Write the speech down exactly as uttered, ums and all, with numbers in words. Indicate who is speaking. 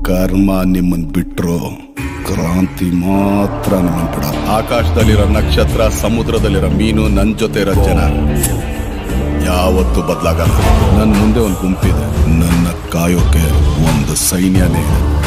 Speaker 1: ಕರ್ಮ ನಿಮ್ಮನ್ ಬಿಟ್ರು ಕ್ರಾಂತಿ ಮಾತ್ರ ನಿಮ್ಮನ್ ಬಿಡ. ಆಕಾಶದಲ್ಲಿರೋ ನಕ್ಷತ್ರ, ಸಮುದ್ರದಲ್ಲಿರೋ ಮೀನು, ನನ್ ಜೊತೆ ಇರೋ ಜನ ಯಾವತ್ತೂ ಬದಲಾಗಲ್ಲ. ನನ್ನ ಮುಂದೆ ಒಂದು ಗುಂಪಿದೆ, ನನ್ನ ಕಾಯೋಕೆ ಒಂದು ಸೈನ್ಯನೇ ಇದೆ.